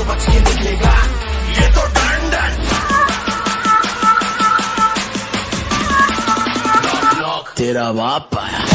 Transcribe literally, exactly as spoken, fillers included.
बच के निकलेगा ये तो डन डन। तेरा बाप आया।